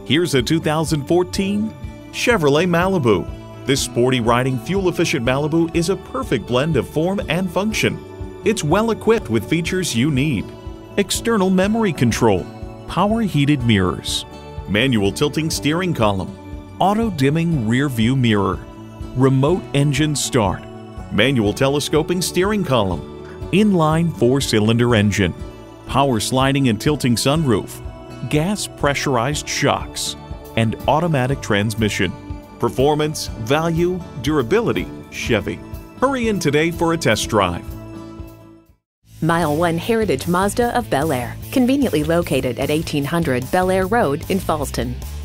Here's a 2014 Chevrolet Malibu. This sporty riding, fuel-efficient Malibu is a perfect blend of form and function. It's well equipped with features you need: external memory control, power heated mirrors, manual tilting steering column, auto-dimming rear view mirror, remote engine start, manual telescoping steering column, inline 4-cylinder engine, power sliding and tilting sunroof, gas pressurized shocks, and automatic transmission. Performance, value, durability, Chevy. Hurry in today for a test drive. Mile 1 Heritage Mazda of Bel-Air, conveniently located at 1800 Bel-Air Road in Fallston.